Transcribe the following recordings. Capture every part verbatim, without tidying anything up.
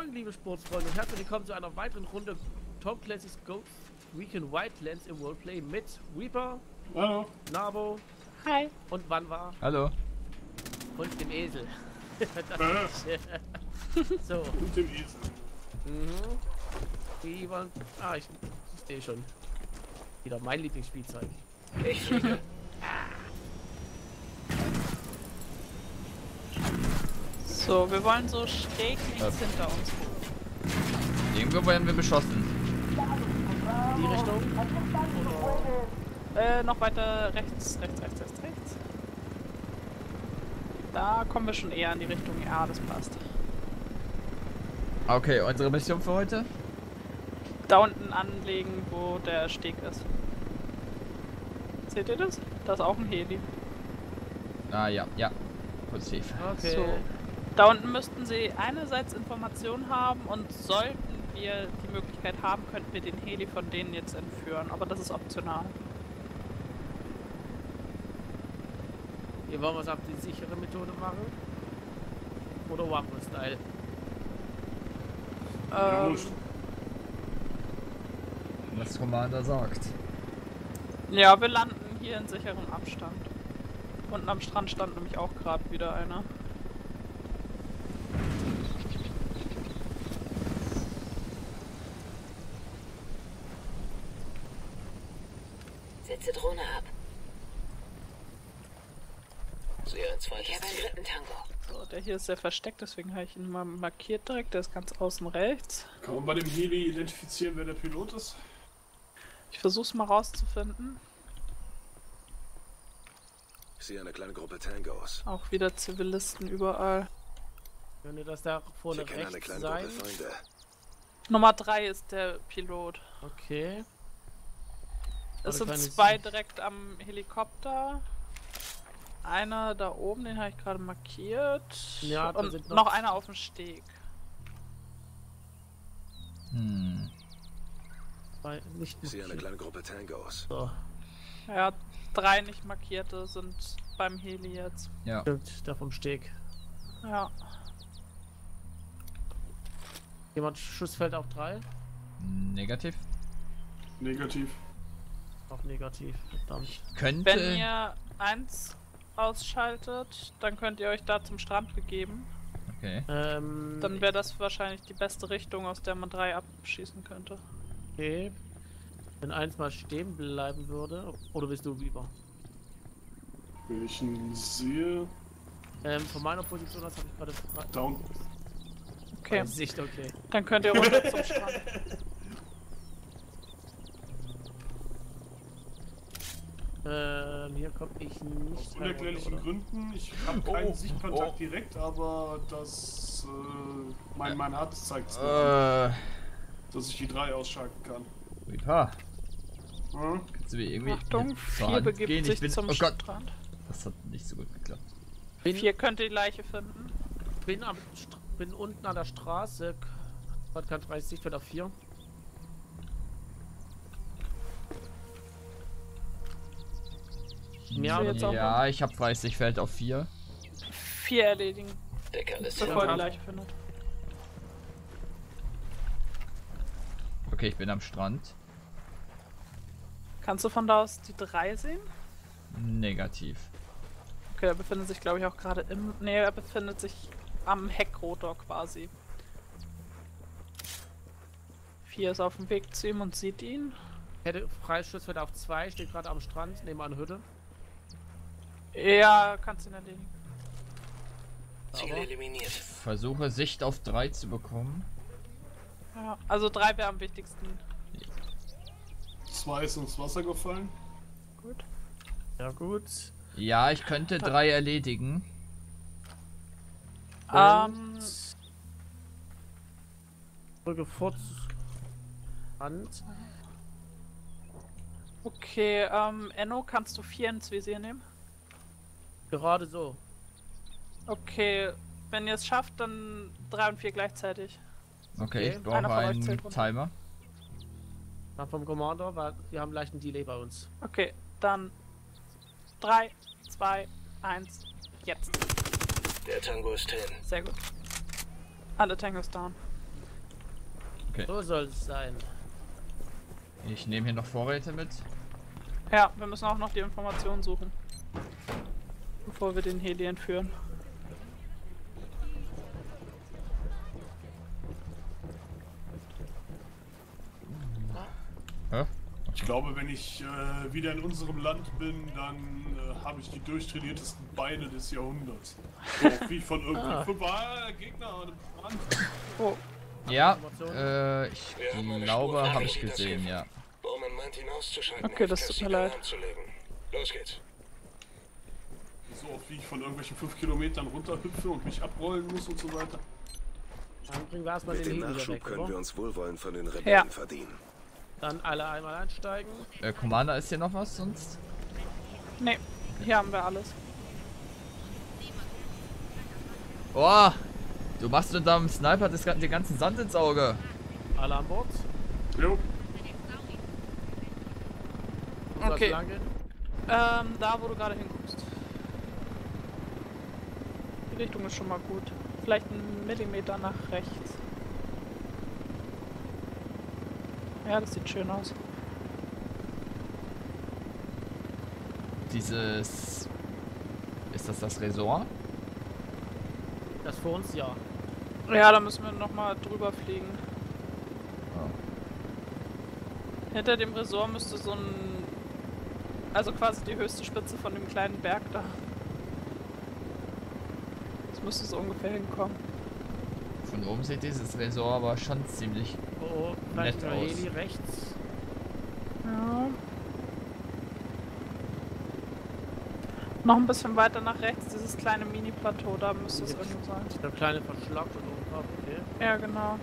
Moin, liebe Sportsfreunde, und herzlich willkommen zu einer weiteren Runde Tom Clancy's Ghost Recon Wildlands im Roleplay mit Reaper, Hallo, Nabo, hi und Wanwa Hallo. und dem Esel. äh. ist, so. Und dem Esel. Mhm. Die wollen. Ah, ich, ich sehe schon. Wieder mein Lieblingsspielzeug. Ich fliege. So, wir wollen so schräg links Ja. hinter uns hoch. Irgendwo werden wir beschossen. Die Richtung? Äh, noch weiter rechts, rechts, rechts, rechts, rechts. Da kommen wir schon eher in die Richtung. Ja, das passt. Okay, unsere Mission für heute? Da unten anlegen, wo der Steg ist. Seht ihr das? Da ist auch ein Heli. Ah ja, ja. Positiv. Okay. So. Da unten müssten sie einerseits Informationen haben und sollten wir die Möglichkeit haben, könnten wir den Heli von denen jetzt entführen. Aber das ist optional. Hier wollen wir es auf die sichere Methode machen. Oder Wampo-Style. Ja, Ähm, muss. Was Commander sagt. ja, wir landen hier in sicherem Abstand. Unten am Strand stand nämlich auch gerade wieder einer. Setze Drohne ab. Sehr ein zweites Ich habe einen Ziel. dritten Tango. So, der hier ist sehr versteckt, deswegen habe ich ihn mal markiert direkt. Der ist ganz außen rechts. Kann man bei dem Heli identifizieren, wer der Pilot ist? Ich versuche es mal rauszufinden. Ich sehe eine kleine Gruppe Tangos. Auch wieder Zivilisten überall. Könnte das da vorne Sie kennen eine rechts kleine sein? Gruppe Feinde. Nummer drei ist der Pilot. Okay. Es Aber sind keine zwei Sie- direkt am Helikopter. Einer da oben, den habe ich gerade markiert. Ja, da und sind noch, noch- einer auf dem Steg. Hm. Zwei, nicht Ich sehe eine markiert. kleine Gruppe Tangos. So, Ja, drei nicht markierte sind beim Heli jetzt. Ja. stimmt, der vom Steg. Ja. Jemand Schussfeld auf drei? Negativ. Negativ. Auch negativ, verdammt. Könnte. Wenn ihr eins ausschaltet, dann könnt ihr euch da zum Strand begeben. Okay. Ähm, Dann wäre das wahrscheinlich die beste Richtung, aus der man drei abschießen könnte. okay. Wenn eins mal stehen bleiben würde. Oder bist du lieber? Wenn ich ihn sehe. Ähm, von meiner Position aus habe ich gerade frei- Down. Okay, freie Sicht, okay. dann könnt ihr runter zum Strand. Ähm, hier komme ich nicht Aus rein, unerklärlichen oder? Gründen. Ich habe keinen Oh, Sichtkontakt oh. direkt, aber das. Äh, mein, mein Herz zeigt es, Äh. dass ich die drei ausschalten kann. Reaper. Hm? Kannst du mir irgendwie Achtung, zur vier Hand begibt gehen? sich Ich bin. zum Oh Gott. Strand. Das hat nicht so gut geklappt. Bin, Vier könnt ihr die Leiche finden. bin, am, St- bin unten an der Straße. Hat kein freies Sichtfeld auf vier. Ja, Sie jetzt auch Ja, ich habe freies Sichtfeld auf vier. Vier erledigen, Decker ist bevor ihr Ja. die Leiche findet. Okay, ich bin am Strand. Kannst du von da aus die drei sehen? Negativ. Okay, er befindet sich, glaube ich, auch gerade im. Nee, er befindet sich am Heckrotor quasi. Vier ist auf dem Weg zu ihm und sieht ihn. Hätte freies Schussfeld auf zwei, steht gerade am Strand, neben einer Hütte. Ja, kannst ihn erledigen. Ziel eliminiert. Versuche Sicht auf drei zu bekommen. Ja, also drei wäre am wichtigsten. Zwei ist ins Wasser gefallen. Gut. Ja, gut. Ja, ich könnte drei erledigen. Ähm, Drücke fort. Hand. okay, ähm, Enno, kannst du vier ins Visier nehmen? Gerade so. Okay, wenn ihr es schafft, dann drei und vier gleichzeitig. Okay, Okay, ich einer brauche von euch einen zählt runter. Timer. Dann vom Commander, weil wir haben leichten Delay bei uns. Okay, dann drei, zwei, eins, jetzt. Der Tango ist hin. Sehr gut. Alle Tangos down. Okay. So soll es sein. Ich nehme hier noch Vorräte mit. Ja, wir müssen auch noch die Informationen suchen. Bevor wir den Heli entführen. Hä? Ich glaube, wenn ich äh, wieder in unserem Land bin, dann äh, habe ich die durchtrainiertesten Beine des Jahrhunderts. So, wie von irgendwie Ah. fünf ah, Gegner an einem Brand. Oh, Ja, Informationen? äh, ich glaube, habe ich gesehen, ja. Bowman meint ihn auszuschalten. Okay, das hilft tut mir Cassidy leid. lahmzulegen. Los geht's. So oft wie ich von irgendwelchen fünf Kilometern runterhüpfe und mich abrollen muss und so weiter. Dann bringen wir erstmal Mit den dem Heli wieder Nachschub weg, können wir oder? uns Wohlwollen von den Rebellen Ja. verdienen. Dann alle einmal einsteigen. Äh, Commander, ist hier noch was sonst? nee, hier haben wir alles. Oh, du machst mit deinem Sniper das, den ganzen Sand ins Auge. Alle an Bord. Jo, Wo soll's Okay. lang gehen? Ähm, da wo du gerade hinguckst. Die Richtung ist schon mal gut. Vielleicht einen Millimeter nach rechts. Ja, das sieht schön aus. Dieses... Ist das das Resort? Das für uns ja. Ja, da müssen wir nochmal drüber fliegen. Oh. Hinter dem Resort müsste so ein... Also quasi die höchste Spitze von dem kleinen Berg da. Das müsste so ungefähr hinkommen. Von oben sieht dieses Resort aber schon ziemlich... Oh, oh, vielleicht Nett ein aus. Heli rechts. Ja. Noch ein bisschen weiter nach rechts, dieses kleine Mini-Plateau, da müsste es irgendwo sein. Der kleine Verschlag von oben drauf, okay. Ja, genau.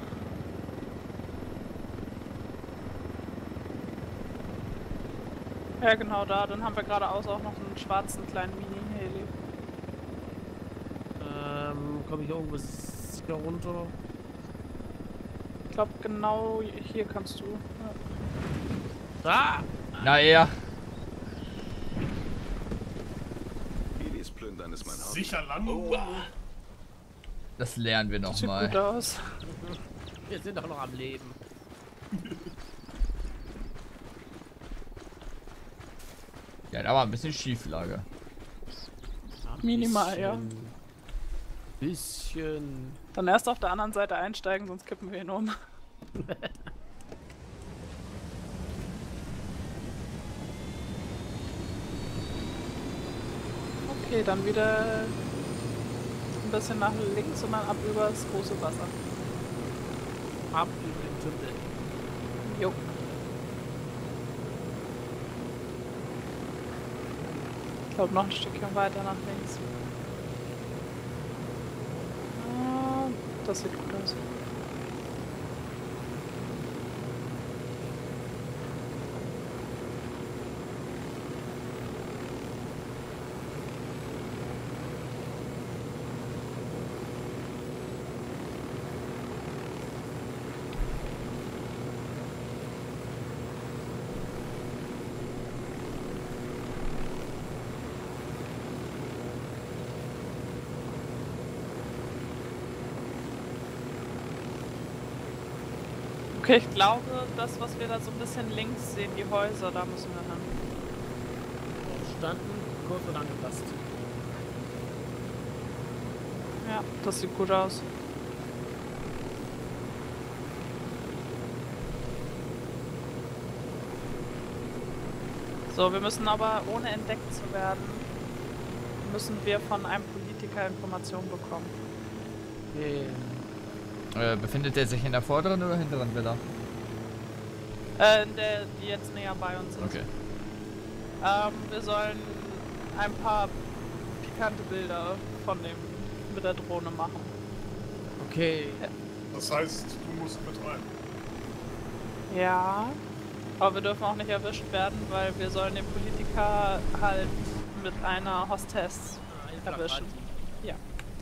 Ja, genau da. Dann haben wir geradeaus auch noch einen schwarzen kleinen Mini-Heli. Ähm, komme ich hier irgendwo sicher runter? Ich glaube, genau hier kannst du. Ja. Ah! Na eher. Helis plündern ist mein Hobby. sicher landen. Oh, Das lernen wir Sieht gut nochmal. aus. Wir sind auch noch am Leben. Ja, da war ein bisschen Schieflage. Ein Minimal, ja. Bisschen. Dann erst auf der anderen Seite einsteigen, sonst kippen wir ihn um. Okay, dann wieder ein bisschen nach links und dann ab übers große Wasser. Ab über den Tunnel. Jo. Ich glaube noch ein Stückchen weiter nach links. Ah, das sieht gut aus. Okay, ich glaube, das, was wir da so ein bisschen links sehen, die Häuser, da müssen wir hin. Standen, kurz und angepasst. Ja, das sieht gut aus. So, wir müssen aber, ohne entdeckt zu werden, müssen wir von einem Politiker Informationen bekommen. Okay. Äh, befindet er sich in der vorderen oder hinteren Villa? Äh, der, die jetzt näher bei uns ist. Okay. Ähm, wir sollen ein paar pikante Bilder von dem mit der Drohne machen. Okay. Das heißt, du musst mit rein. Ja. Aber wir dürfen auch nicht erwischt werden, weil wir sollen den Politiker halt mit einer Hostess Ah, erwischen. Ja.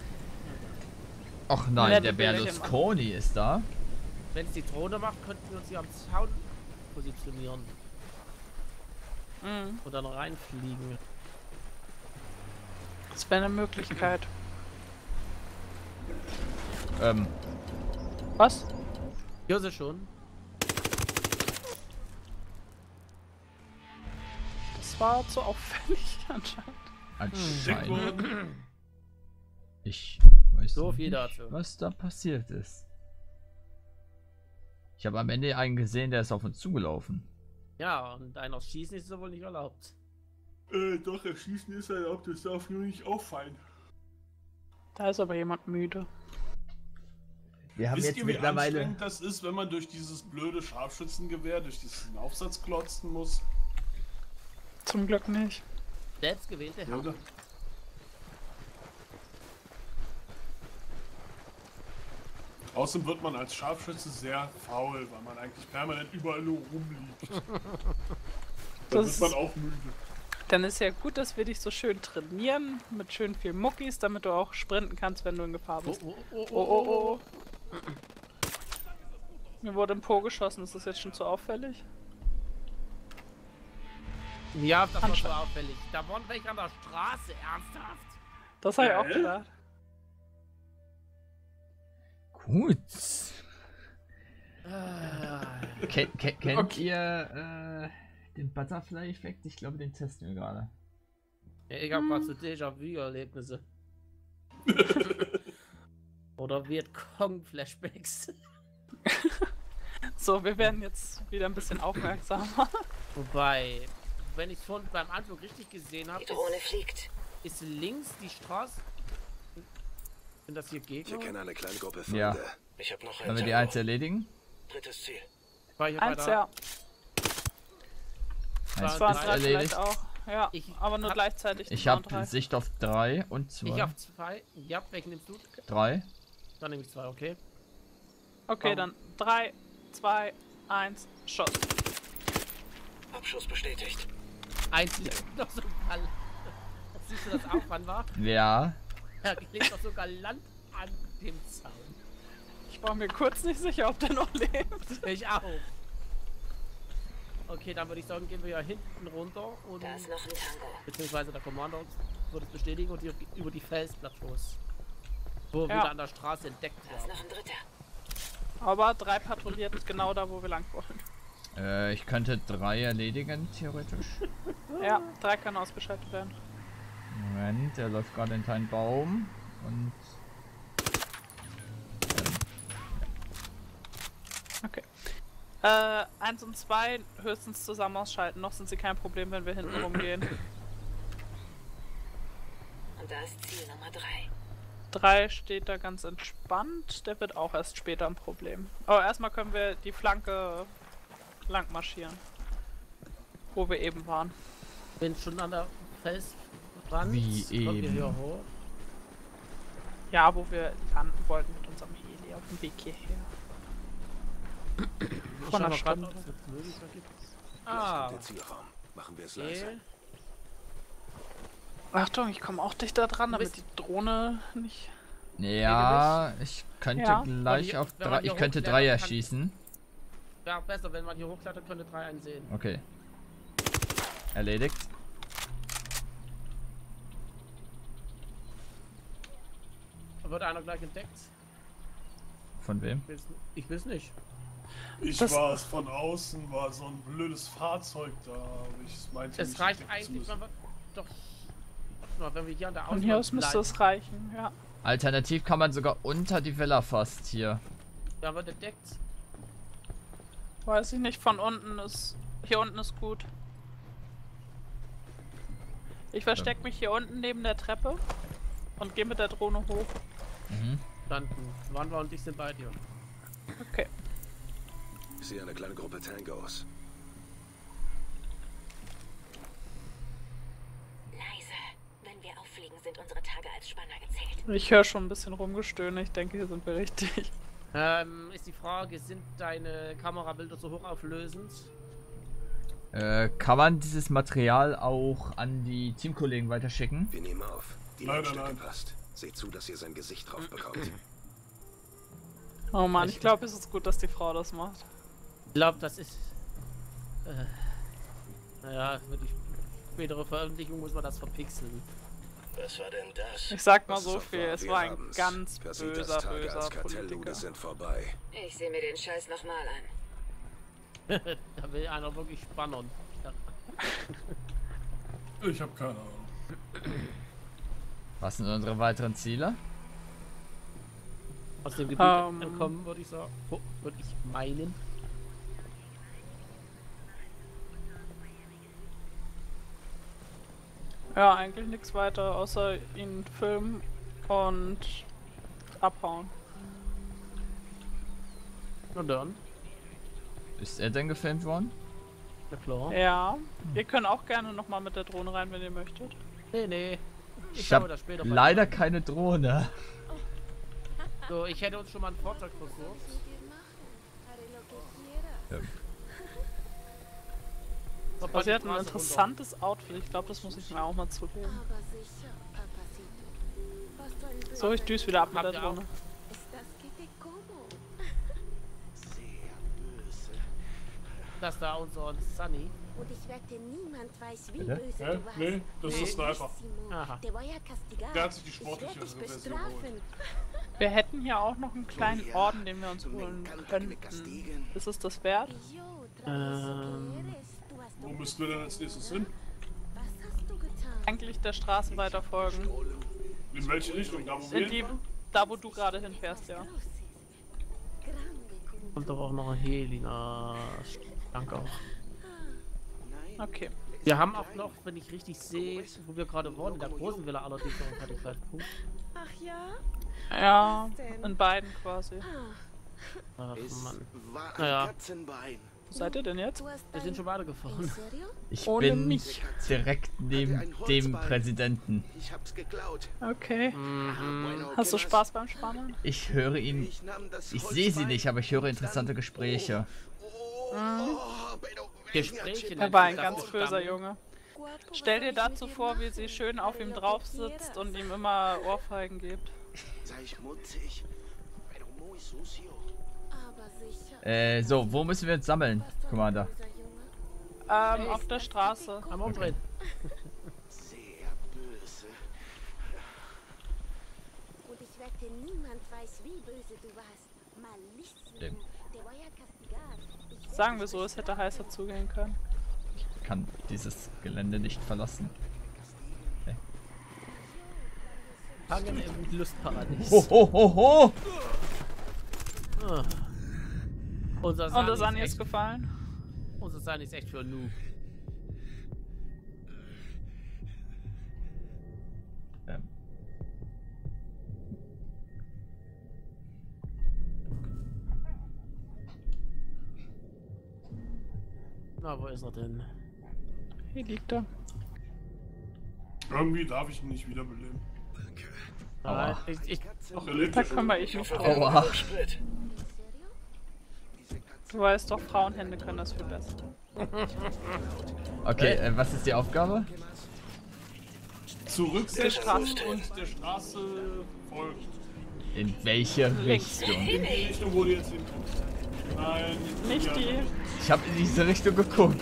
Ach nein, Nette der Bilderchen Berlusconi ist da. Wenn es die Drohne macht, könnten wir uns hier am Zaun positionieren Mhm. und dann reinfliegen. Das wäre eine Möglichkeit. Ähm, Was? Hier ist sie schon. Das war zu auffällig anscheinend. Anscheinend. Ich weiß So viel nicht, dazu. was da passiert ist. Ich habe am Ende einen gesehen, der ist auf uns zugelaufen. Ja, und einer Schießen ist so wohl nicht erlaubt. Äh, doch, erschießen ist erlaubt, das darf nur nicht auffallen. Da ist aber jemand müde. Wir haben Wisst jetzt ihr, wie mittlerweile. anstrengend das ist, wenn man durch dieses blöde Scharfschützengewehr, durch diesen Aufsatz klotzen muss? Zum Glück nicht. Selbstgewählte Herr. Oder? Außerdem wird man als Scharfschütze sehr faul, weil man eigentlich permanent überall nur rumliegt. Da Das- wird man auch müde. Dann ist ja gut, dass wir dich so schön trainieren, mit schön viel Muckis, damit du auch sprinten kannst, wenn du in Gefahr Oh, bist. oh, oh, Oh, oh, oh. Mir wurde im Po geschossen, ist das jetzt schon zu auffällig? Ja, das war so Anscheinend. auffällig. Da waren welche an der Straße, ernsthaft? Das habe ich Äh? auch gedacht. Gut. Ah, Ken, ken, kennt Okay. ihr äh, den Butterfly-Effekt? Ich glaube, den testen wir gerade. ja, ich hab grad so Déjà-vu-Erlebnisse. Oder Vietcong-Flashbacks. So, wir werden jetzt wieder ein bisschen aufmerksamer. Wobei, wenn ich schon beim Anflug richtig gesehen habe, Die Drohne ist, fliegt. ist links die Straße. Sind das hier Ich Gegner? erkenne eine kleine Gruppe Ja. Feinde. Ich habe noch Äh, ein Können wir die Tango. eins erledigen? Drittes Ziel. War hier bei Eins, der- ja. Eins Zwei Zwei und ist drei erledigt. vielleicht auch. Ja, Ich aber nur hab- gleichzeitig. Ich zwei und habe drei. Sicht auf drei und Ich zwei. hab zwei. Ja, welchen nimmst du? Drei. Dann nehme ich zwei, okay. Okay, dann drei, zwei, eins, Schuss. Abschuss bestätigt. Eins liegt noch so galant. Siehst du das auch, wann war? Ja. Er liegt doch so galant an dem Zaun. Ich war mir kurz nicht sicher, ob der noch lebt. Ich auch. Okay, dann würde ich sagen, gehen wir ja hinten runter und Da ist noch ein Tango. beziehungsweise der Commander wird es bestätigen und die, über die Felsplateaus. Wo wir Ja. wieder an der Straße entdeckt Da ist werden. noch ein dritter. Aber drei patrouilliert genau da, wo wir lang wollen. Äh, ich könnte drei erledigen, theoretisch. Ja, drei kann ausgeschaltet werden. Moment, der läuft gerade hinter einen Baum. Und Okay. Äh, eins und zwei höchstens zusammen ausschalten. Noch sind sie kein Problem, wenn wir hinten rumgehen. Und da ist Ziel Nummer drei. Drei steht da ganz entspannt. Der wird auch erst später ein Problem. Aber erstmal können wir die Flanke lang marschieren. Wo wir eben waren. Bin schon an der Felswand. Wie Kommen wir eben. hier hoch. Ja, wo wir landen wollten mit unserem Heli auf dem Weg hierher. Ich Von schau einer mal grad, Stunde. ob es eine Möglichkeit gibt. Gleich Ah, kommt der Zielraum. Machen wir es leise. okay. Achtung, ich komme auch dichter dran, Du damit bist- die Drohne nicht... ja, ich könnte Ja. gleich Wenn auf man drei. hier Ich könnte hochklettern drei kann- erschießen. Ja, besser, wenn man hier hochklettert, könnte drei einsehen. Okay. Erledigt. Wird einer gleich entdeckt? Von wem? Ich will's, ich will's nicht. Ich Das- war es von außen, war so ein blödes Fahrzeug da. aber Ich meinte, Es nicht reicht entdecken zu eigentlich, müssen. wenn wir. Doch. Warte mal, wenn wir hier an der Von hier aus Ausfahrt müsste bleiben. es reichen, ja. Alternativ kann man sogar unter die Villa fast hier. Da wird entdeckt. Weiß ich nicht, von unten ist... Hier unten ist gut. Ich verstecke mich hier unten neben der Treppe und gehe mit der Drohne hoch. Mhm. Landen. Wanda und ich sind bei dir. Okay. Ich sehe eine kleine Gruppe Tangos. Leise. Wenn wir auffliegen, sind unsere Tage als Spanner gezählt. Ich höre schon ein bisschen rumgestöhne. Ich denke, hier sind wir richtig. Ähm, ist die Frage, sind deine Kamerabilder so hochauflösend? Äh, kann man dieses Material auch an die Teamkollegen weiterschicken? Wir nehmen auf. Die Leider Lautstärke nein. passt. Seht zu, dass ihr sein Gesicht drauf bekommt. Oh Mann, ich glaube, es ist gut, dass die Frau das macht. Ich glaube, das ist. Äh, naja, für die spätere Veröffentlichung muss man das verpixeln. Was war denn das? Ich sag mal Was so es auch viel, war, es wir war ein haben's. ganz Casitas böser, Tage böser als Kartelllude Politiker. sind vorbei. Ich sehe mir den Scheiß nochmal an. Da will einer wirklich spannern. Ja. Ich habe keine Ahnung. Was sind unsere weiteren Ziele? Aus dem Gebiet Ähm. entkommen, würde ich sagen. Oh, würde ich meinen. Ja, eigentlich nichts weiter, außer ihn filmen und abhauen. Na dann. Ist er denn gefilmt worden? Na klar. Ja, ihr könnt auch gerne nochmal mit der Drohne rein, wenn ihr möchtet. Nee, nee. Ich, Ich schaue habe das später mal leider an. keine Drohne. So, ich hätte uns schon mal ein Fahrzeug versucht. Ja. Ob Aber sie man hat die ein Straße interessantes Outfit, ich glaube, das muss ich mir auch mal zulegen. Aber sicher, Papacito. Was für ein Blick. So, ich düse wieder ab mit Habt der ihr auch- Drohne. Ist das Kitty Como? Das da unser Sunny. Und ich wette, niemand weiß, wie Bitte? böse Hä? du warst. Nee, das ist Nee. der Sniper. Aha. Der war ja castigat. Der hat sich die Ich sportliche werd dich Version bestrafen. Wir hätten hier auch noch einen kleinen Ja, Orden, den wir uns me holen encanta que könnten. me castiguen. Ist es das wert? Yo, travieso Ähm. que eres. Du hast Wo doch müssten wir denn als nächstes hin? Was hast du getan? Eigentlich der Straße weiter folgen. In welche Richtung? Da wo wir In die, hinfahren? da wo du gerade hinfährst, ja. Grande Como. Kommt aber auch noch ein Heli. Na, danke auch. Okay. Wir haben auch noch, wenn ich richtig sehe, wo wir gerade waren, in der großen Villa allerdings noch einen Fertigkeitspunkt. Ach ja? Ja, in beiden quasi. Ach Es Mann. war ein Naja. Katzenbein. Wo seid ihr denn jetzt? Du hast Wir sind schon In weitergefahren. serio? Ich Ohne bin mich. direkt neben ein dem Holzbein. Präsidenten. Ich hab's geklaut. Okay. Bueno, Hast du ¿qué Spaß beim Spannen? Ich höre ihn. Ich nahm das Ich sehe sie Holzbein nicht, aber ich höre und interessante dann- Gespräche. Oh, oh, pero- Gespräche. Er war ein Das ganz ist böser Stamm. Junge. Guapo, was Stell soll dir ich mit dazu dir vor, wie machen? sie schön auf ihm Haré lo drauf que sitzt quieras. und ihm immer Ohrfeigen gibt. Sei schmutzig, pero muy sucio. Aber sicher. Äh, so, wo müssen wir jetzt sammeln, Was für ein Commander? böser Junge. Ähm, auf der Straße. Am Umdrehen. Sehr böse. Und ich wette, niemand weiß, wie böse du warst. Malissimo. Stimmt. Der war ja castigat. Ich werd Sagen dich wir so, es hätte bestrafen. heißer zugehen können. Ich kann dieses Gelände nicht verlassen. Fangen im Lustparadies. Ho, ho, ho, ho! Ah. Unser Und Sunny das Anni ist ist echt, gefallen. unser Sunny ist echt für ein Noob. Ähm, Na, wo ist er denn? Hier liegt er. Irgendwie darf ich ihn nicht wiederbeleben. Nein, Aua. ich, ich, Ach, er lebt Da ja schon. kümmere ich mich drum. Aua. Sprit. Serio? Du weißt doch, Frauenhände können das viel besser. Okay, äh, was ist die Aufgabe? Zurücksetzen Straße. und der Straße folgt. In welche Links. Richtung? In die Richtung, wo du jetzt hinkommst. Nein, Nicht ja. die. Ich habe in diese Richtung geguckt.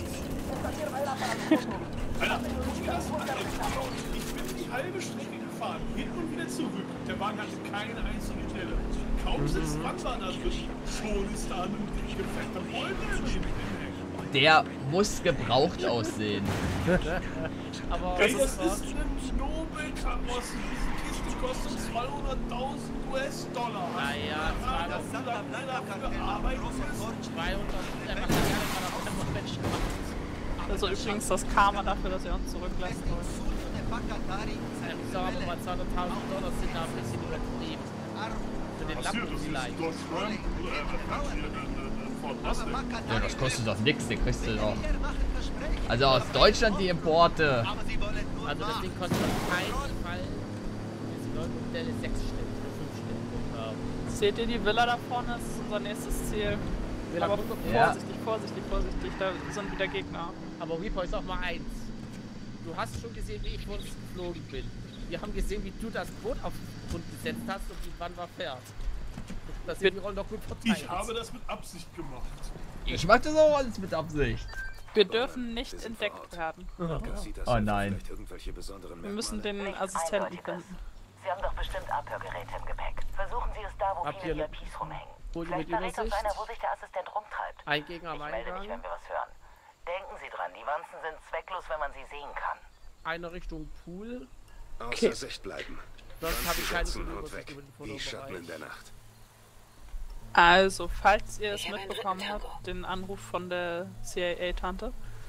Alter, guck dir das mal an. Ich bin die halbe Strecke gefahren, hin und wieder zurück. Der Wagen hatte keine einzige Stelle. Kaum sitzt Wandler da drin, schon ist da ein gefetter Bäume im Heck. Der muss gebraucht aussehen. aber Ey, das das ist eine Nobelkarosse. Diese Kiste kostet zweihunderttausend US-Dollar. Naja, Ah, das sind dann dafür arbeiten müssen. zweihundert. Er macht ja gerne mal auf einmal Menschen gemacht. Also übrigens das Karma dafür, dass ihr uns zurücklassen wollt. Ich sag aber mal zweihunderttausend Dollar sind da ein bisschen übertrieben. Für den Passiert, das Lampen ist vielleicht. Deutschland. Äh, was hier, ein Ford Mustang. Ja, das kostet doch nichts, den kriegst du doch. Also aus Deutschland die Importe. Also das Ding kostet auf keinen Fall diese neue Modelle sechsstellig oder fünfstellig. Ähm, Seht ihr die Villa da vorne? Das ist unser nächstes Ziel. Villa Aber Bunker- Ja. vorsichtig, vorsichtig, vorsichtig, da sind wieder Gegner. Aber Reaper ist auch mal eins. Du hast schon gesehen, wie ich vor uns geflogen bin. Wir haben gesehen, wie du das Boot auf den Grund gesetzt hast und die Wann fährt. Das sind die Rollen doch gut verteilt. Ich habe das mit Absicht gemacht. Ich mach das auch alles mit Absicht. Wir dürfen nicht entdeckt werden. Oh nein. Wir müssen den Assistenten finden. Sie haben doch bestimmt Abhörgeräte im Gepäck. Versuchen Sie es da, wo Habt viele ihr V I Ps rumhängen. Hol die Vielleicht mit verrät uns Übersicht? einer, wo sich der Assistent rumtreibt. Ein Gegner am Ich melde mich, Eingang. wenn wir was hören. Denken Sie dran, die Wanzen sind zwecklos, wenn man sie sehen kann. Eine Richtung Pool. Außer Sicht bleiben. Sonst habe ich keine Setzen gute und Übersicht weg. über den Wie Schatten in Fotobereich. der Nacht. Also, falls ihr es Ich habe einen mitbekommen dritten habt, Tango. den Anruf von der C I A-Tante.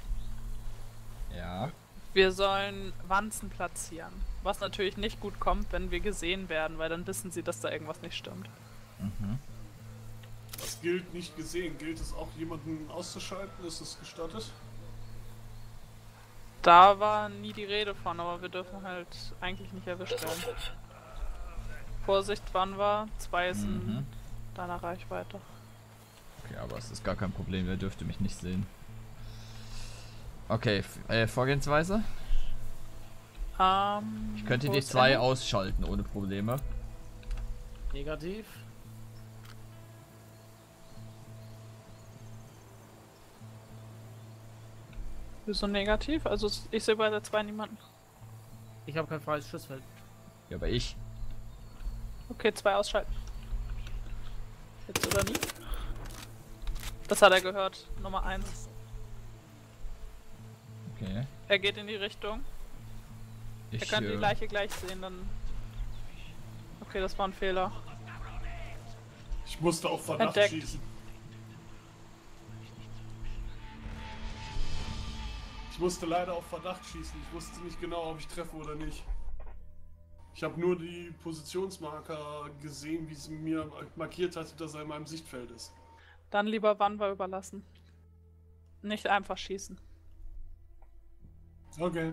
Ja. Wir sollen Wanzen platzieren. Was natürlich nicht gut kommt, wenn wir gesehen werden, weil dann wissen sie, dass da irgendwas nicht stimmt. Mhm. Was gilt nicht gesehen? Gilt es auch, jemanden auszuschalten? Ist es gestattet? Da war nie die Rede von, aber wir dürfen halt eigentlich nicht erwischt werden. Vorsicht, wann war? Zwei ist in Mhm. deiner Reichweite. Okay, aber es ist gar kein Problem, er dürfte mich nicht sehen. Okay, f- äh, Vorgehensweise? Ähm, Ich könnte wo die ist zwei Emma? ausschalten ohne Probleme. Negativ. Wieso negativ? Also ich sehe bei der zwei niemanden. Ich habe kein freies Schussfeld. Ja, aber ich. Okay, zwei ausschalten. Jetzt oder nie? Das hat er gehört. Nummer eins. Okay. Er geht in die Richtung. Ich, Er kann die äh, Leiche gleich sehen, dann... Okay, das war ein Fehler. Ich musste auf Verdacht Entdeckt. schießen. Ich musste leider auf Verdacht schießen. Ich wusste nicht genau, ob ich treffe oder nicht. Ich habe nur die Positionsmarker gesehen, wie sie mir markiert hatte, dass er in meinem Sichtfeld ist. Dann lieber Wanwa überlassen. Nicht einfach schießen. Okay.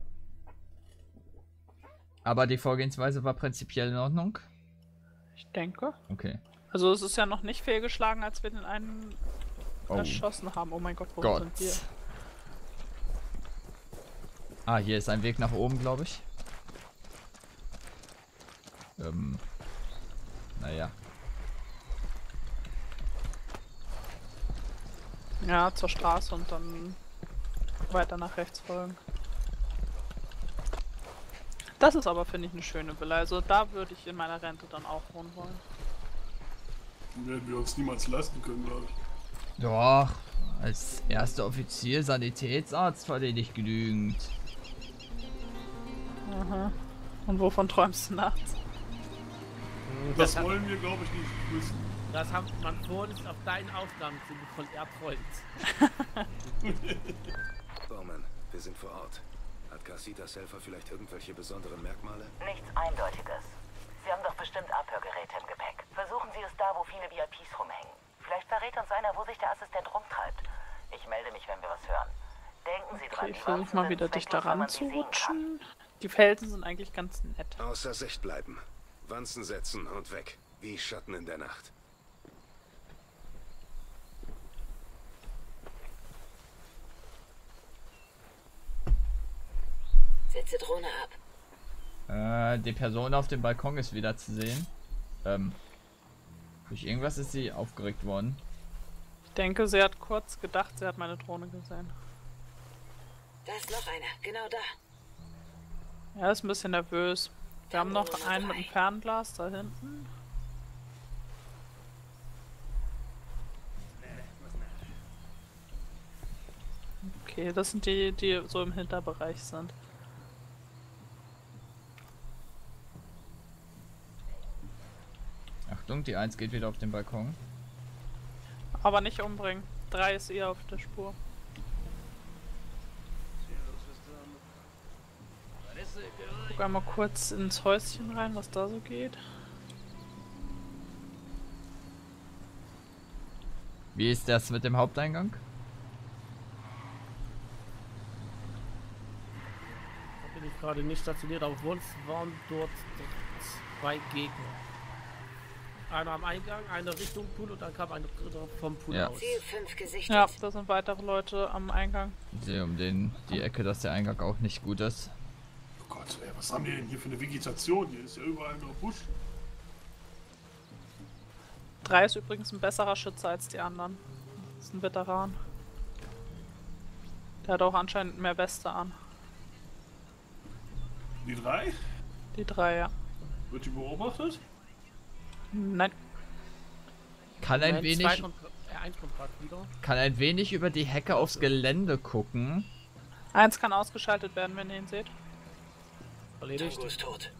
Aber die Vorgehensweise war prinzipiell in Ordnung? Ich denke. Okay. Also es ist ja noch nicht fehlgeschlagen, als wir den einen Oh erschossen haben. Oh mein Gott, wo Gott. sind wir? Ah, hier ist ein Weg nach oben, glaube ich. Ähm. Naja. Ja, zur Straße und dann weiter nach rechts folgen. Das ist aber, finde ich, eine schöne Villa. Also da würde ich in meiner Rente dann auch wohnen wollen. Werden wir uns niemals leisten können, glaube ich. Doch. Als erster Offizier Sanitätsarzt verdiene ich genügend. Aha. Und wovon träumst du nachts? Das hat- wollen wir, glaube ich, nicht wissen. Das hat man vor uns auf deinen Aufnahmen von erträumt. Bowman, wir sind vor Ort. Hat Garcitas Helfer vielleicht irgendwelche besonderen Merkmale? Nichts Eindeutiges. Sie haben doch bestimmt Abhörgeräte im Gepäck. Versuchen Sie es da, wo viele V I Ps rumhängen. Vielleicht verrät uns einer, wo sich der Assistent rumtreibt. Ich melde mich, wenn wir was hören. Denken Sie dran, Okay, die ich versuche Wanzen mal sind wieder dichter zwecklos, wenn man sie sehen kann. ranzurutschen. Die Felsen sind eigentlich ganz nett. Außer Sicht bleiben. Wanzen setzen und weg. Wie Schatten in der Nacht. Setze Drohne ab. Äh, die Person auf dem Balkon ist wieder zu sehen. Ähm. Durch irgendwas ist sie aufgeregt worden. Ich denke, sie hat kurz gedacht, sie hat meine Drohne gesehen. Da ist noch einer, genau da. Er ist ein bisschen nervös. Wir haben noch einen mit einem Fernglas da hinten. Okay, das sind die, die so im Hinterbereich sind. Achtung, die eins geht wieder auf den Balkon. Aber nicht umbringen. Drei ist eher auf der Spur. Guck einmal kurz ins Häuschen rein, was da so geht. Wie ist das mit dem Haupteingang? Da bin ich gerade nicht stationiert, aber uns waren dort zwei Gegner. Einer am Eingang, einer Richtung Pool und dann kam ein dritter vom Pool Ja. aus. Ziel fünf gesichtet. Ja, da sind weitere Leute am Eingang. Ich sehe um den die Ecke, dass der Eingang auch nicht gut ist. Oh Gott, ey, was haben wir denn hier für eine Vegetation? Hier ist ja überall nur Busch. Drei ist übrigens ein besserer Schütze als die anderen. Das ist ein Veteran. Der hat auch anscheinend mehr Weste an. Die drei? Die drei, ja. Wird die beobachtet? Nein. Kann ein Nein, wenig... zwei kommt, äh, eins kommt gerade wieder. Kann ein wenig über die Hecke aufs Gelände gucken. Eins kann ausgeschaltet werden, wenn ihr ihn seht. Erledigt. Tango ist tot.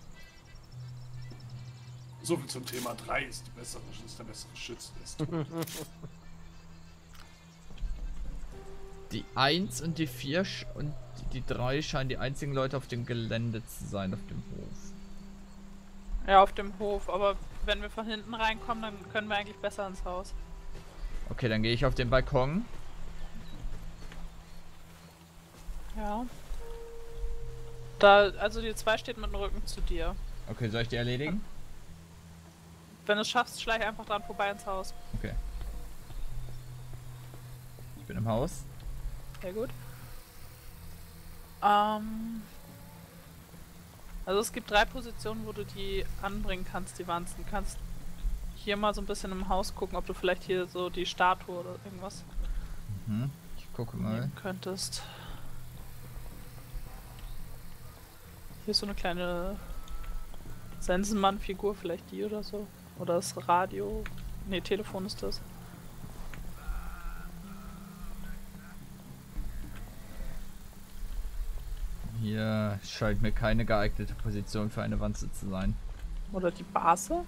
So viel zum Thema drei ist, die bessere, ist der bessere Schütze ist. Die eins und die vier und die drei scheinen die einzigen Leute auf dem Gelände zu sein, auf dem Hof. Ja, auf dem Hof, aber wenn wir von hinten reinkommen, dann können wir eigentlich besser ins Haus. Okay, dann gehe ich auf den Balkon. Ja. Da, also die zwei steht mit dem Rücken zu dir. Okay, soll ich die erledigen? Wenn du es schaffst, schleich einfach dran vorbei ins Haus. Okay. Ich bin im Haus. Sehr gut. Ähm... Also es gibt drei Positionen, wo du die anbringen kannst, die Wanzen. Du kannst hier mal so ein bisschen im Haus gucken, ob du vielleicht hier so die Statue oder irgendwas Mhm. Ich gucke mal. nehmen könntest. Hier ist so eine kleine Sensenmann-Figur, vielleicht die oder so. Oder das Radio. Ne, Telefon ist das. Hier scheint mir keine geeignete Position für eine Wanze zu sein. Oder die Base.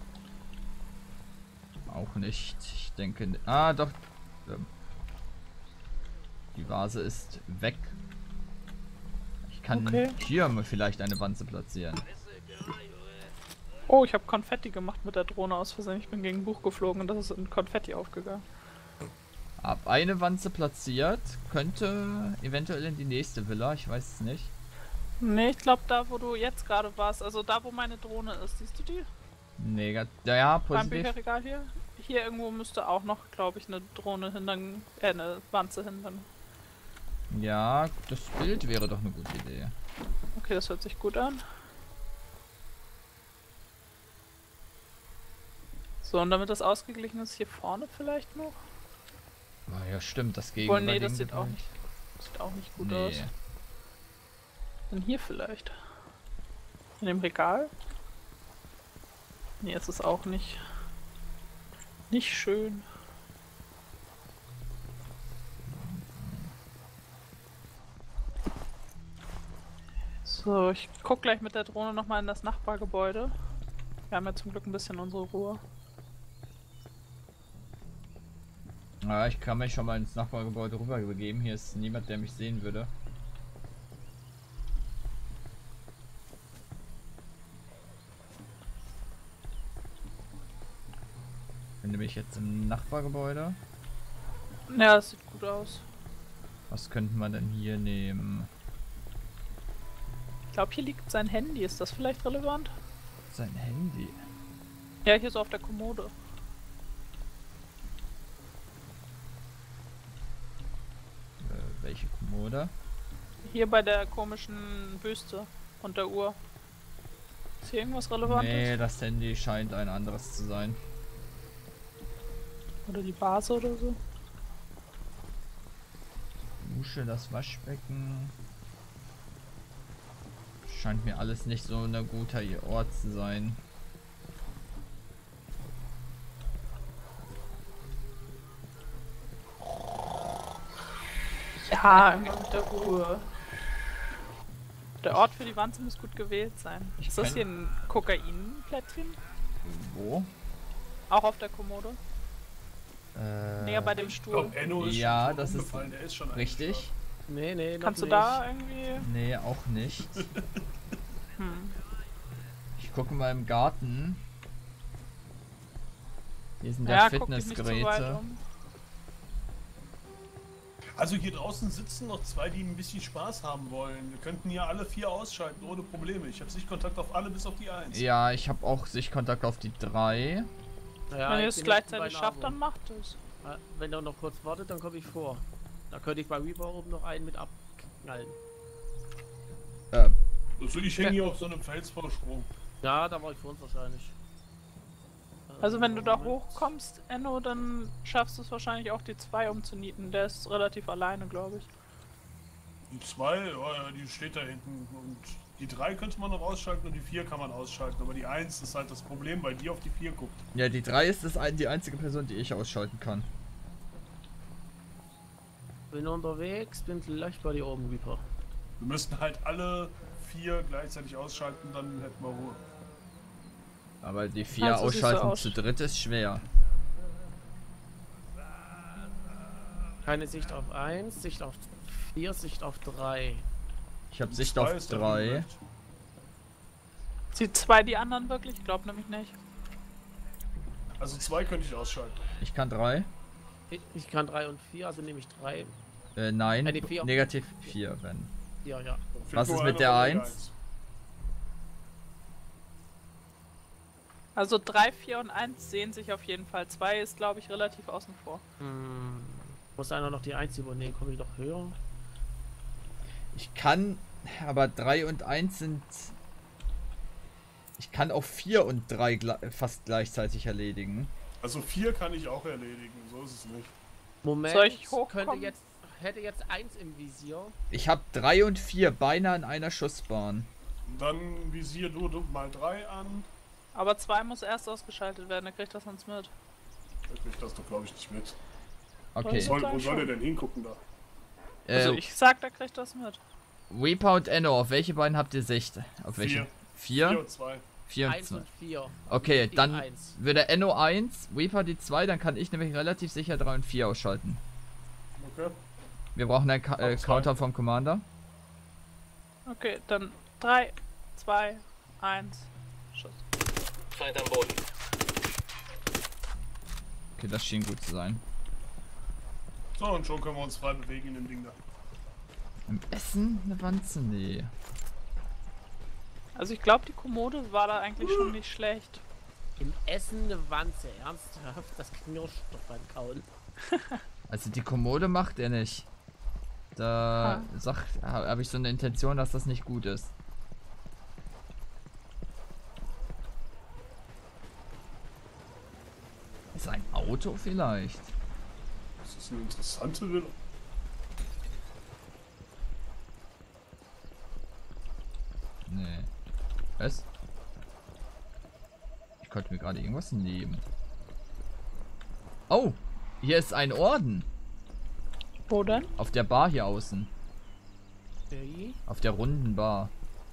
Auch nicht. Ich denke... Ah, doch. Ähm, Die Vase ist weg. Ich kann Okay. hier mal vielleicht eine Wanze platzieren. Oh, ich habe Konfetti gemacht mit der Drohne aus Versehen. Ich bin gegen ein Buch geflogen und das ist in Konfetti aufgegangen. Ab eine Wanze platziert, könnte eventuell in die nächste Villa, ich weiß es nicht. Ne, ich glaube da, wo du jetzt gerade warst, also da, wo meine Drohne ist. Siehst du die? Nee, ga- ja, ja, Beim positiv. Bücherregal hier? Hier irgendwo müsste auch noch, glaube ich, eine Drohne hin, dann, äh, eine Wanze hin, dann. Ja, das Bild wäre doch eine gute Idee. Okay, das hört sich gut an. So, und damit das ausgeglichen ist, hier vorne vielleicht noch? Ah, ja, stimmt, das Obwohl, Gegenüber. nee, das sieht auch nicht, sieht auch nicht gut aus. Nee. Dann hier vielleicht. In dem Regal? Nee, es ist auch nicht. Nicht schön. So, ich guck gleich mit der Drohne nochmal in das Nachbargebäude. Wir haben ja zum Glück ein bisschen unsere Ruhe. Ja, ich kann mich schon mal ins Nachbargebäude rüber begeben. Hier ist niemand, der mich sehen würde. Ich bin nämlich jetzt im Nachbargebäude. Ja, das sieht gut aus. Was könnten wir denn hier nehmen? Ich glaube, hier liegt sein Handy. Ist das vielleicht relevant? Sein Handy. Ja, hier so auf der Kommode. Äh, welche Kommode? Hier bei der komischen Büste und der Uhr. Ist hier irgendwas Relevantes? Nee, das Handy scheint ein anderes zu sein. Oder die Base oder so? Dusche, das Waschbecken. Scheint mir alles nicht so ein guter Ort zu sein. Ja, irgendwann mit der Ruhe. Der Ort für die Wanze muss gut gewählt sein. Ich Ist das kann- hier ein Kokainplättchen? Wo? Auch auf der Kommode? Äh, Näher bei dem Ich Stuhl. glaube, Enno ist Ja, schon das ist umgefallen, der ist schon richtig? Nee, nee, noch Kannst du nicht. da irgendwie... Nee, auch nicht. Hm. Ich gucke mal im Garten. Hier sind Ja, ja guck dich nicht zu weit Fitnessgeräte. um. Also hier draußen sitzen noch zwei, die ein bisschen Spaß haben wollen. Wir könnten hier alle vier ausschalten, ohne Probleme. Ich habe Sichtkontakt auf alle, bis auf die eins. Ja, ich habe auch Sichtkontakt auf die drei. Ja, Wenn ihr ich es bin gleichzeitig jetzt bei schafft, Navo. dann macht es. Ja, wenn er noch kurz wartet, dann komme ich vor. Da könnte ich bei Reaper oben noch einen mit abknallen. Äh, Also ich hänge hier auf so einem Felsvorsprung. Ja, da war ich vor uns wahrscheinlich. Also wenn du da Moment. hochkommst, Enno, dann schaffst du es wahrscheinlich auch die zwei umzunieten. Der ist relativ alleine, glaube ich. Die zwei, oh, die steht da hinten. Und die drei könnte man noch ausschalten und die vier kann man ausschalten. Aber die eins ist halt das Problem, weil die auf die vier guckt. Ja, die drei ist das ein, die einzige Person, die ich ausschalten kann. Bin unterwegs, bin gleich bei dir oben, Reaper. Wir müssten halt alle vier gleichzeitig ausschalten, dann hätten wir Ruhe. Aber die vier Also siehst du ausschalten aus. zu dritt ist schwer. Keine Sicht auf eins, Sicht auf vier, Sicht auf drei. Ich habe Die Sicht zwei auf ist da drei. vielleicht. Sieht zwei die anderen wirklich? Ich glaube nämlich nicht. Also zwei könnte ich ausschalten. Ich kann drei. Ich, ich kann drei und vier, also nehme ich drei. Äh, nein. Äh, die vier. Negativ vier, wenn. Ja, ja. Fehlt Was nur ist mit einer der von den eins? Also drei, vier und eins sehen sich auf jeden Fall. zwei ist, glaube ich, relativ außen vor. Hm. Muss einer noch die eins übernehmen, komme ich doch höher. Ich kann, aber drei und eins sind... Ich kann auch vier und drei gle fast gleichzeitig erledigen. Also vier kann ich auch erledigen, so ist es nicht. Moment, Soll ich hochkommen? könnte jetzt, hätte jetzt eins im Visier. Ich habe drei und vier beinahe in einer Schussbahn. Und dann visier du, du mal drei an. Aber zwei muss erst ausgeschaltet werden, der kriegt das sonst mit. Da krieg ich das doch, glaube ich, nicht mit. Okay. Soll, wo Dann soll der schon. denn hingucken da? Also Äh, ich sag, der kriegt das mit. Reaper und Enno, auf welche beiden habt ihr Sicht? Auf welche? Vier. Vier? Vier und zwei. Vier und eins zwei. und vier. Okay, Die dann eins. würde Enno eins, Reaper die zwei, dann kann ich nämlich relativ sicher drei und vier ausschalten. Okay. Wir brauchen einen Ka äh, Auf zwei. Counter vom Commander. Okay, dann drei, zwei, eins, Schuss. Feind am Boden. Okay, das schien gut zu sein. So, und schon können wir uns frei bewegen in dem Ding da. Im Essen eine Wanze? Nee. Also ich glaube, die Kommode war da eigentlich schon nicht schlecht. Im Essen eine Wanze, ernsthaft? Das knirscht doch beim Kauen. Also die Kommode macht er nicht. Da sagt, habe ich so eine Intention, dass das nicht gut ist. Ist ein Auto vielleicht? Das ist eine interessante Villa. Nee. Was? Ich konnte mir gerade irgendwas nehmen. Oh! Hier ist ein Orden. Wo denn? Auf der Bar hier außen. Okay. Auf der runden Bar.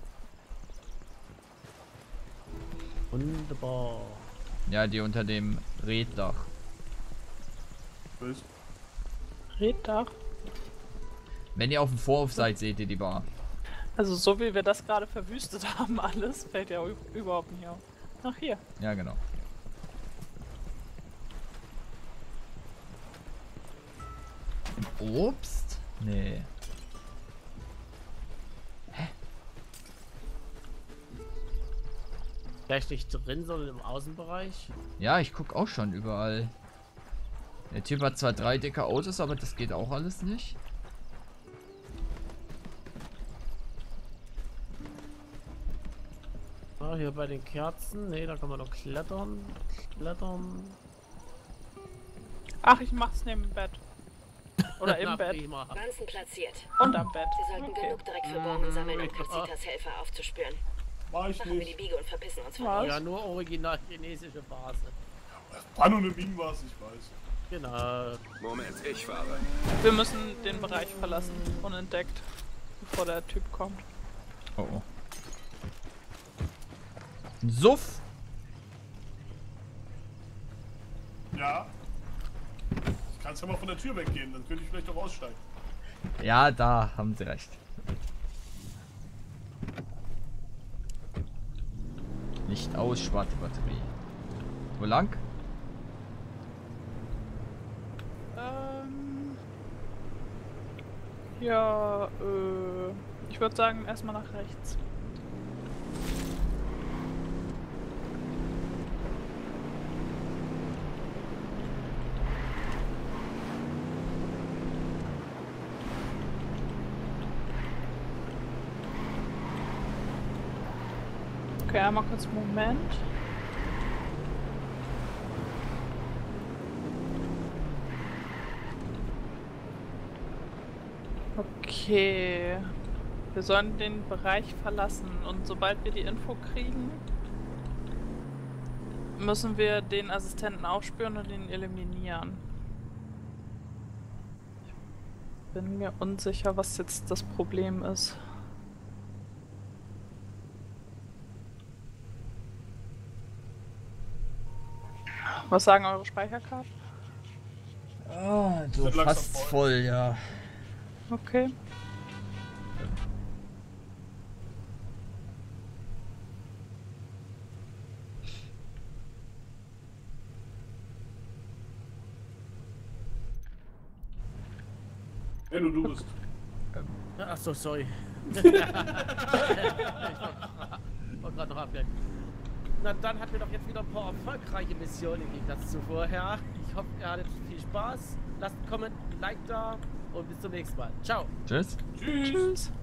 Wunderbar. Ja, die unter dem Reddach. Was? Reddach. Wenn ihr auf dem Vorhof seid, seht ihr die Bar. Also so wie wir das gerade verwüstet haben alles, fällt ja ü- überhaupt nicht auf. Ach hier. Ja, genau. Im Obst? Nee. Vielleicht nicht drin, sondern im Außenbereich. Ja, ich guck auch schon überall. Der Typ hat zwar drei dicke Autos, aber das geht auch alles nicht. Ah, hier bei den Kerzen. Ne, da kann man noch klettern. Klettern. Ach, ich mach's neben dem Bett. Oder im Na, Bett. prima. Wanzen platziert. Und am Bett. Sie sollten Okay. genug Dreck verborgen sammeln, um Mm, Cassitas Helfer aufzuspüren. Mach ich Machen wir die nicht. Biege und verpissen uns von Was? Ja, nur original chinesische Base. Panonym war es, ich weiß. Genau. Moment, ich fahre. Wir müssen den Bereich verlassen, unentdeckt, bevor der Typ kommt. Oh oh. Ein Suff! Ja. Ich kann ja mal von der Tür weggehen, dann könnte ich vielleicht auch aussteigen. Ja, da haben sie recht. Nicht aus, schwarze Batterie. Wo lang? Ähm. Ja, äh. Ich würde sagen, erstmal nach rechts. Okay, einmal kurz einen Moment. Okay. Wir sollen den Bereich verlassen und sobald wir die Info kriegen, müssen wir den Assistenten aufspüren und ihn eliminieren. Ich bin mir unsicher, was jetzt das Problem ist. Was sagen eure Speicherkarten? Ah, so Wird langsam fast voll. voll, ja. Okay. Wenn du du bist. Ach so, sorry. ich wollte gerade noch ablenken. Na dann hatten wir doch jetzt wieder ein paar erfolgreiche Missionen im Gegensatz zu vorher. Ich hoffe, ihr hattet viel Spaß. Lasst einen Comment, ein Like da und bis zum nächsten Mal. Ciao. Tschüss. Tschüss. Tschüss.